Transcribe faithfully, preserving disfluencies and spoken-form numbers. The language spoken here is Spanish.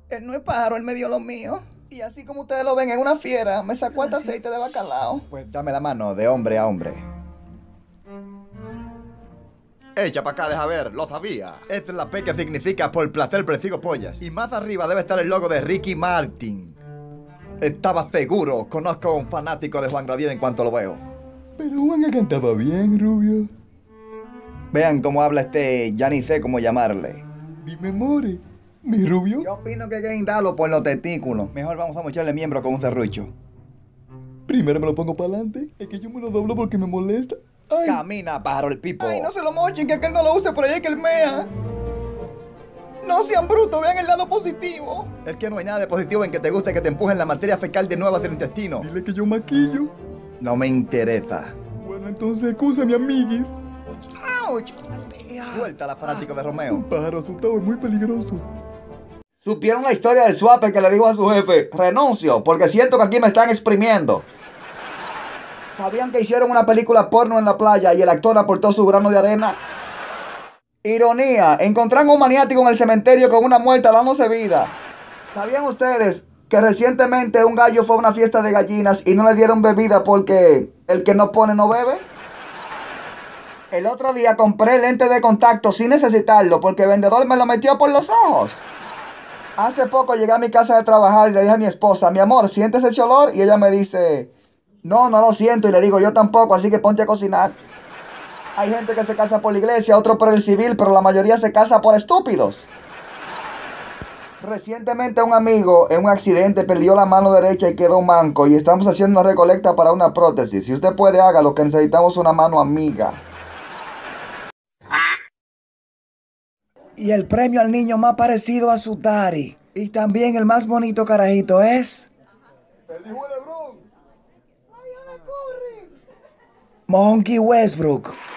Él no es pájaro, él me dio lo mío. Y así como ustedes lo ven, en una fiera, me sacó este aceite de bacalao. Pues dame la mano, de hombre a hombre. Echa para acá, deja ver, lo sabía. Esta es la P que significa por placer persigo pollas. Y más arriba debe estar el logo de Ricky Martin. Estaba seguro, conozco a un fanático de Juan Gabriel en cuanto lo veo. Pero Juan cantaba bien, rubio. Vean cómo habla este, ya ni sé cómo llamarle. Dime, more, mi rubio. Yo opino que hay que guindarlo por los testículos. Mejor vamos a mocharle miembro con un serrucho. Primero me lo pongo para adelante. Es que yo me lo doblo porque me molesta. Ay. Camina, pájaro el pipo. Ay, no se lo mochen, que aquel no lo use por ahí, que él mea. No sean brutos, vean el lado positivo. Es que no hay nada de positivo en que te guste que te empujen la materia fecal de nuevo hacia el intestino. Dile que yo maquillo. No me interesa. Bueno, entonces excúsame, amiguis. ¡Auch! Suéltala, fanático de Romeo. Un pájaro asustado es muy peligroso. ¿Supieron la historia del suape que le dijo a su jefe? Renuncio, porque siento que aquí me están exprimiendo. ¿Sabían que hicieron una película porno en la playa y el actor aportó su grano de arena? Ironía, encontraron un maniático en el cementerio con una muerta dándose vida. ¿Sabían ustedes que recientemente un gallo fue a una fiesta de gallinas y no le dieron bebida porque el que no pone no bebe? El otro día compré lente de contacto sin necesitarlo porque el vendedor me lo metió por los ojos. Hace poco llegué a mi casa de trabajar y le dije a mi esposa, mi amor, ¿sientes ese olor? Y ella me dice, no, no lo siento. Y le digo, yo tampoco, así que ponte a cocinar. Hay gente que se casa por la iglesia, otro por el civil, pero la mayoría se casa por estúpidos. Recientemente un amigo en un accidente perdió la mano derecha y quedó manco y estamos haciendo una recolecta para una prótesis. Si usted puede, hágalo, que necesitamos una mano amiga. Y el premio al niño más parecido a su daddy y también el más bonito carajito es... El hijo de Lebron. ¡Ay, Ana, corre! Monkey Westbrook.